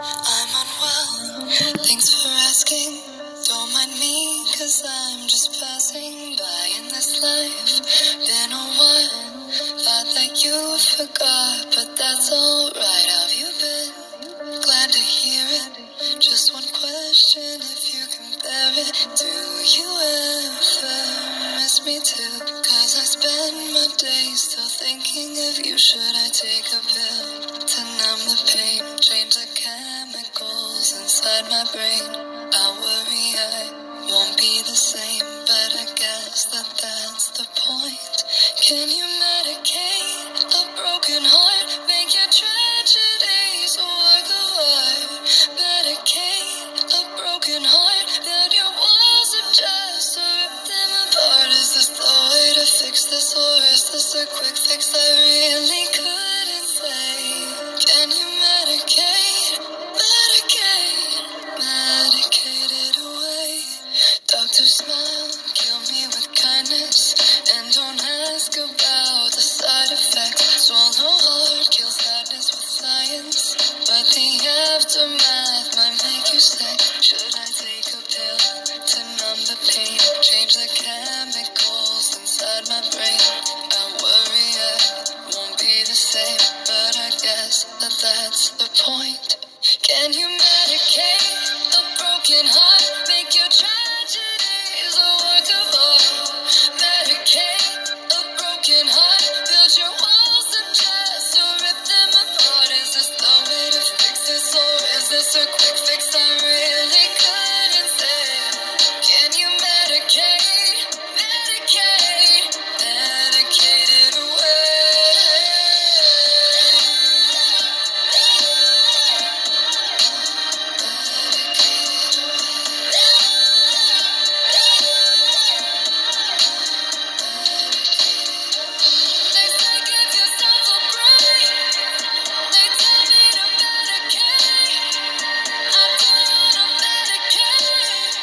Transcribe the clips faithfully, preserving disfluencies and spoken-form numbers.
I'm unwell, thanks for asking. Don't mind me, cause I'm just passing by in this life. Been a while, thought that you forgot, but that's alright. Have you been? Glad to hear it. Just one question, if you can bear it. Do you ever miss me too? Cause I spend my days still thinking of you. Should I take a pill to numb the pain? Change the chemicals inside my brain. I worry I won't be the same, but I guess that that's the point. Can you medicate a broken heart? Make your tragedies a work of art. Medicate a broken heart. Build your walls of just to rip them apart. Is this the way to fix this, or is this a quick fix I really couldn't say? Can you medicate, medicate, medicate it away? Doctor smile, kill me with kindness, and don't ask about the side effects. Swallow hard, kill sadness with science, but the aftermath might make you sick. Should I take a pill to numb the pain? Change the chemicals inside my brain. I worry I won't be the same, but I guess that that's the point. Can you medicate a broken heart? Make your tragedies a work of art. Medicate a broken heart. Build your walls of just to rip them apart. Is this the way to fix this, or is this a quick fix I really couldn't say? Can you medicate, medicate, medicate it away? They say give yourself a break. They tell me to medicate. I don't wanna medicate.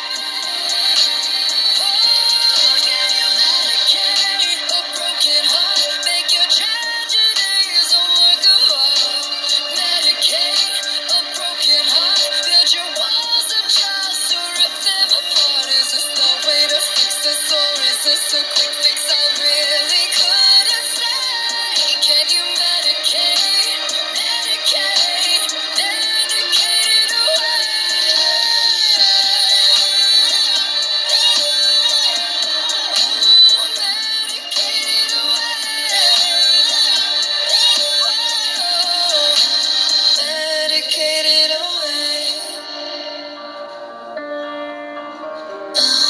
Oh, can you medicate a broken heart? Make your tragedies a work of art. Medicate a broken heart. Build your walls of trust to rip them apart. Is this the way to fix this, or is this a quick fix I really couldn't say? Can you medicate, medicate, medicate it away? Medicate it away. Medicate it away.